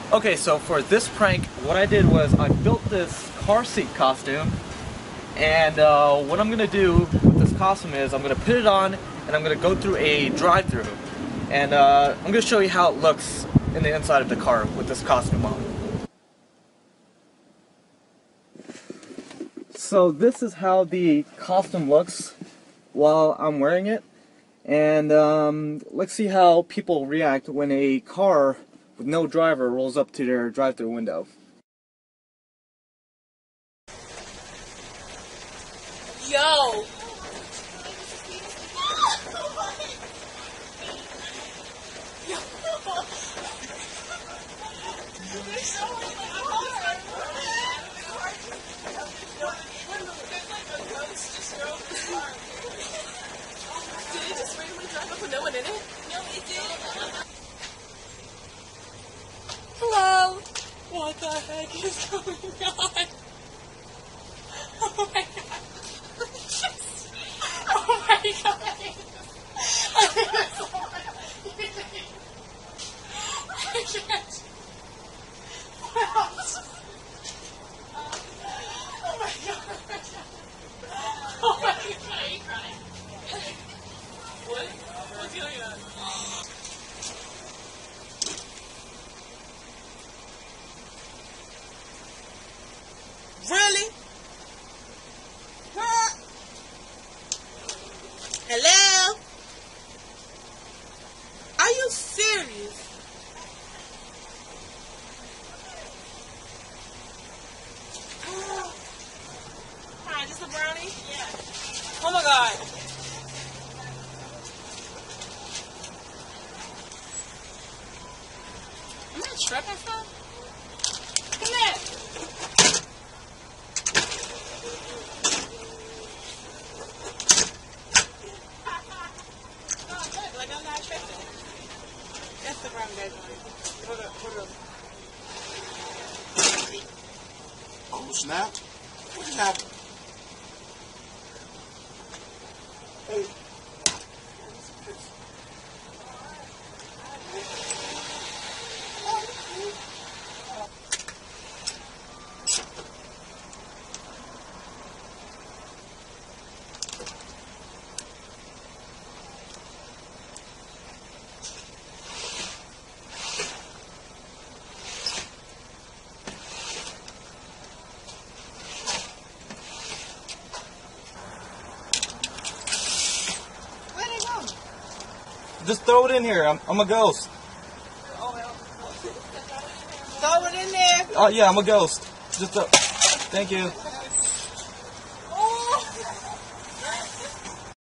Okay, so for this prank, what I did was I built this car seat costume, and what I'm gonna do with this costume is I'm gonna put it on, and I'm gonna go through a drive-through, and I'm gonna show you how it looks in the inside of the car with this costume on. So this is how the costume looks while I'm wearing it, and let's see how people react when a car with no driver rolls up to their drive-through window. Yo! Did it just randomly drive up with no one in it? No, it did. Hello? What the heck is going on? Oh my god. Oh my god. I can't. Oh my god. Oh my god. Are you crying? What? What's going on? Really? What? Hello? Are you serious? Hi, just a brownie? Yeah. Oh my god. Am I tripping, son? Come here. No, good. Like, I'm not tripping. That's the wrong guy. Hold up. Oh, snap. What just happened? Hey. Where'd he go? Just throw it in here. I'm a ghost. Throw it in there. Oh yeah, I'm a ghost. Thank you.